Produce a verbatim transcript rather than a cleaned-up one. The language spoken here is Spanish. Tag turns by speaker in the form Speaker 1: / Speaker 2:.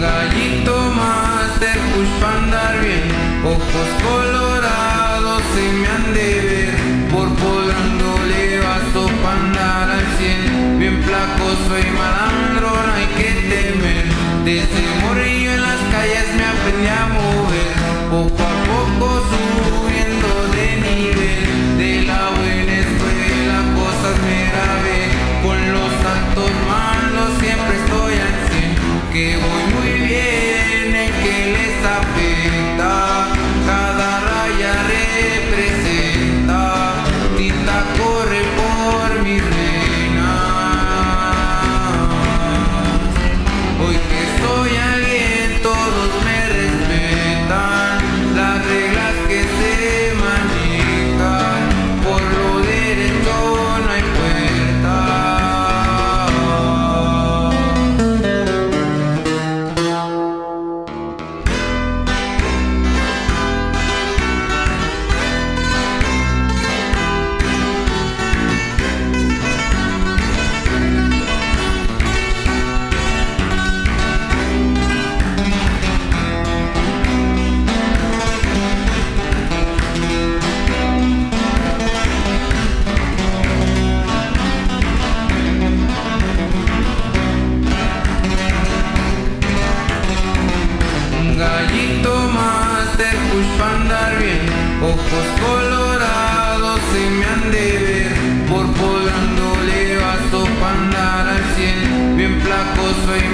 Speaker 1: Gallito Master Push pa' andar bien, ojos colorados se me han de ver, por dándole vaso pa' andar al cien, bien placoso y malandro no hay que temer, desde morrillo en las calles me aprendí a mover, poco a poco subiendo de nivel, de la buena escuela cosas me grabé, con los altos malos siempre estoy al cien, que voy muy bien en que les afecta, cada raya representa, tinta corre por mis venas, hoy que soy alguien todos me respetan, las reglas que se manejan, por lo derecho no hay puerta. Gallito Master Push pa' andar bien, ojos colorados se me han de ver, por dándole vaso pa' andar al cien, bien placoso y